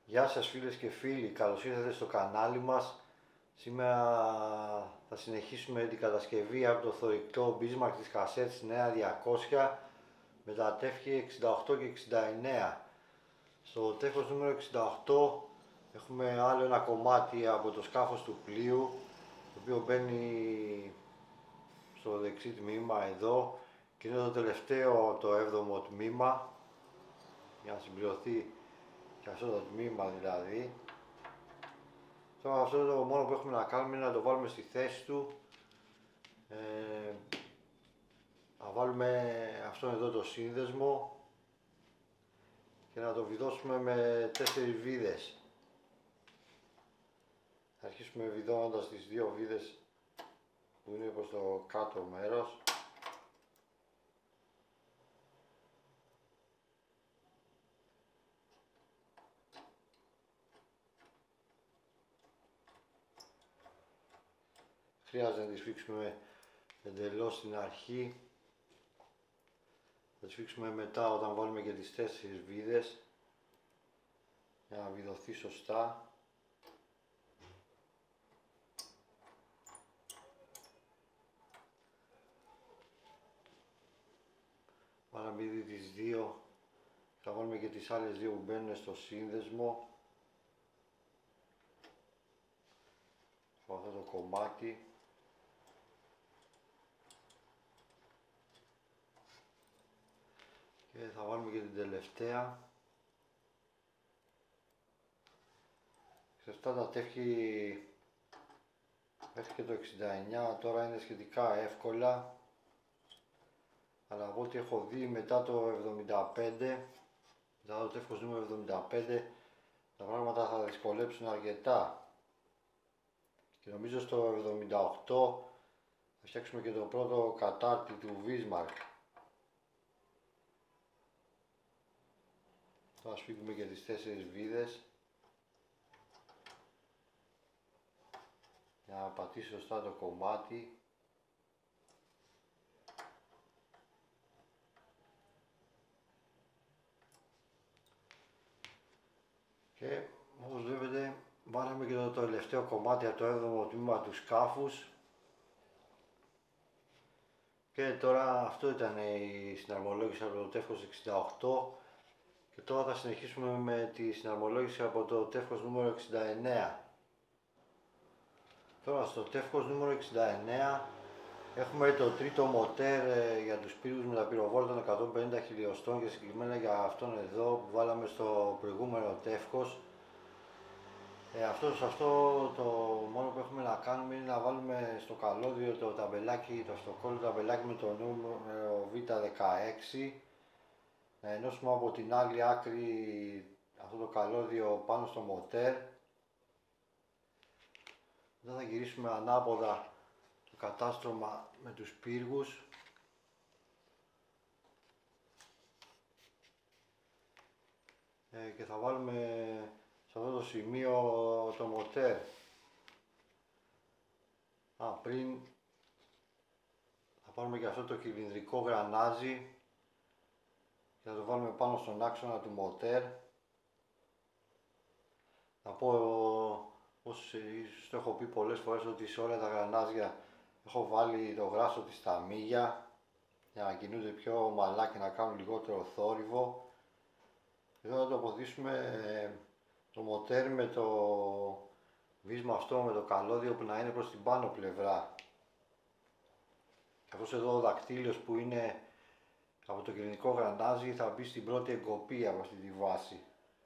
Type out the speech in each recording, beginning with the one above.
Γεια σας φίλες και φίλοι, καλώς ήρθατε στο κανάλι μας. Σήμερα θα συνεχίσουμε την κατασκευή από το θωρηκτό Bismarck της κασέτης νέα 200 με τα τεύχη 68 και 69. Στο τεύχος νούμερο 68 έχουμε άλλο ένα κομμάτι από το σκάφος του πλοίου, το οποίο μπαίνει στο δεξί τμήμα εδώ και είναι το τελευταίο, το 7ο τμήμα, για να συμπληρωθεί και αυτό το τμήμα δηλαδή. Τώρα αυτό το μόνο που έχουμε να κάνουμε είναι να το βάλουμε στη θέση του. Να βάλουμε αυτόν εδώ το σύνδεσμο και να το βιδώσουμε με 4 βίδες. Θα αρχίσουμε βιδώνοντας τις 2 βίδες που είναι προς το κάτω μέρος. Χρειάζεται να τις σφίξουμε εντελώς στην αρχή. Θα τις σφίξουμε μετά όταν βάλουμε και τις 4 βίδες για να βιδωθεί σωστά. Βάλαμε ήδη τις 2, θα βάλουμε και τις άλλες 2 που μπαίνουν στο σύνδεσμο. Από αυτό το κομμάτι. Και θα βάλουμε και την τελευταία. Σε αυτά τα τεύχη μέχρι και το 69 τώρα είναι σχετικά εύκολα, αλλά από ό,τι έχω δει μετά το 75, μετά το τεύχος νούμερο 75, τα πράγματα θα δυσκολέψουν αρκετά. Και νομίζω στο 78 θα φτιάξουμε και το πρώτο κατάρτι του Bismarck. Θα σφίγγουμε και τις 4 βίδες για να πατήσει σωστά το κομμάτι. Και όπως βλέπετε βάλαμε και το τελευταίο κομμάτι από το 7ο τμήμα του σκάφους. Και τώρα αυτό ήταν η συναρμολόγηση από το τεύχος 68. Και τώρα θα συνεχίσουμε με τη συναρμολόγηση από το τεύχος νούμερο 69. Τώρα στο τεύχος νούμερο 69 έχουμε το τρίτο μοτέρ για τους πύργους με τα πυροβόλα των 150 χιλιοστών και συγκεκριμένα για αυτόν εδώ που βάλαμε στο προηγούμενο τεύχος. Αυτό το μόνο που έχουμε να κάνουμε είναι να βάλουμε στο καλώδιο το ταμπελάκι, το αυτοκόλλητο ταμπελάκι με το νούμερο Β16, να ενώσουμε από την άλλη άκρη αυτό το καλώδιο πάνω στο μοτέρ. Μετά θα γυρίσουμε ανάποδα το κατάστρωμα με τους πύργους και θα βάλουμε σε αυτό το σημείο το μοτέρ. Πριν θα πάρουμε και αυτό το κυλινδρικό γρανάζι και θα το βάλουμε πάνω στον άξονα του μοτέρ. Να πω, όπως ίσως το έχω πει πολλές φορές, ότι σε όλα τα γρανάζια έχω βάλει το γράσο της στα μύγια για να κινούνται πιο ομαλά και να κάνουν λιγότερο θόρυβο. Εδώ θα τοποθετήσουμε το μοτέρ με το βίσμα αυτό, με το καλώδιο που να είναι προς την πάνω πλευρά. Αυτός εδώ ο δακτύλιος που είναι από το κυλινδρικό γρανάζι θα μπει στην πρώτη εγκοπή από αυτή τη βάση.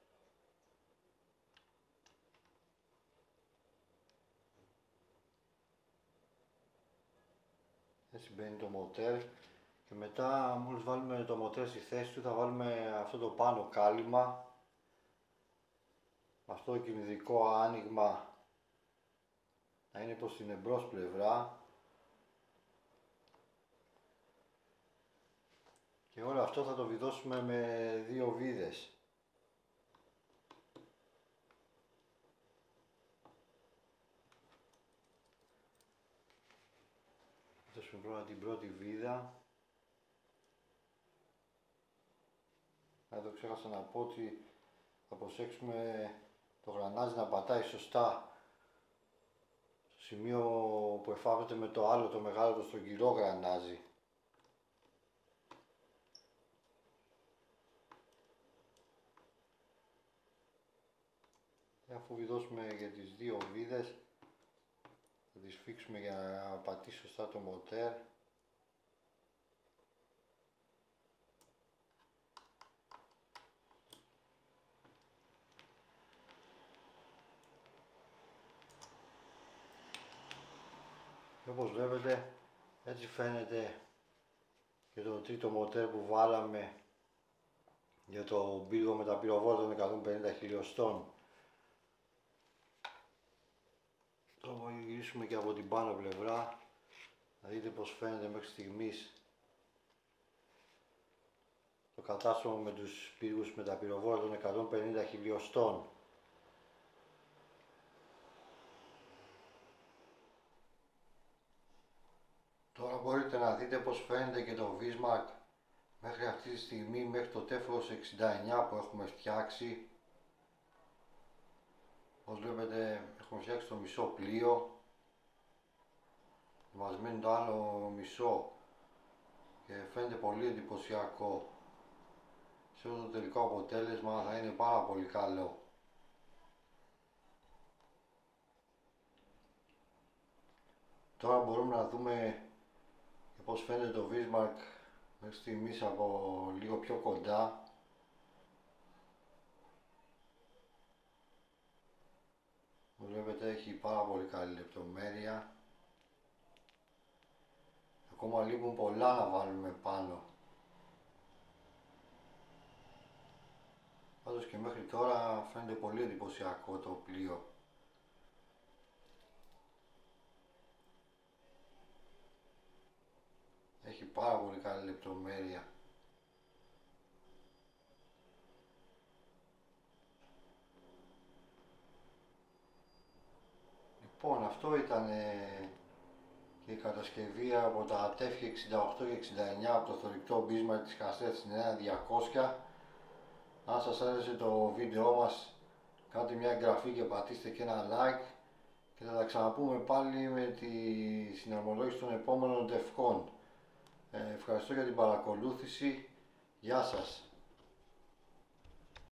Έτσι μπαίνει το μοτέρ και μετά μόλις βάλουμε το μοτέρ στη θέση του θα βάλουμε αυτό το πάνω κάλυμα. Αυτό το κυλινδρικό άνοιγμα να είναι προς την εμπρός πλευρά. Και όλο αυτό θα το βιδώσουμε με 2 βίδες. Θα δώσουμε πρώτα την πρώτη βίδα. Το ξέχασα να πω ότι θα προσέξουμε το γρανάζι να πατάει σωστά στο σημείο που εφάπτεται με το άλλο, το μεγάλο, το στρογγυλό γρανάζι. Αφού βιδώσουμε για τις δύο βίδες, θα τις φίξουμε για να πατήσει σωστά το μοτέρ. Και όπως βλέπετε, έτσι φαίνεται και το τρίτο μοτέρ που βάλαμε για το πύργο με τα πυροβόλα των 150 χιλιοστών. Τώρα θα γυρίσουμε και από την πάνω πλευρά, να δείτε πως φαίνεται μέχρι στιγμής το κατάστρωμα με τους πύργους με τα πυροβόλα των 150 χιλιοστών. Τώρα μπορείτε να δείτε πως φαίνεται και το Bismarck μέχρι αυτή τη στιγμή, μέχρι το τέφρος 69 που έχουμε φτιάξει. Όπως βλέπετε έχουμε φτιάξει το μισό πλοίο, μας μένει το άλλο μισό και φαίνεται πολύ εντυπωσιακό. Σε όλο το τελικό αποτέλεσμα θα είναι πάρα πολύ καλό. Τώρα μπορούμε να δούμε πώς φαίνεται το Bismarck μέχρι στιγμής από λίγο πιο κοντά. Βλέπετε έχει πάρα πολύ καλή λεπτομέρεια. Ακόμα λείπουν πολλά να βάλουμε πάνω. Πάντως και μέχρι τώρα φαίνεται πολύ εντυπωσιακό το πλοίο. Έχει πάρα πολύ καλή λεπτομέρεια. Λοιπόν, αυτό ήταν και η κατασκευή από τα τεύχη 68 και 69 από το θωρηκτό Bismarck της κασέτας 9200. Αν σας άρεσε το βίντεό μας, κάντε μια εγγραφή και πατήστε και ένα like και θα τα ξαναπούμε πάλι με τη συναρμολόγηση των επόμενων τευκών. Ευχαριστώ για την παρακολούθηση. Γεια σας.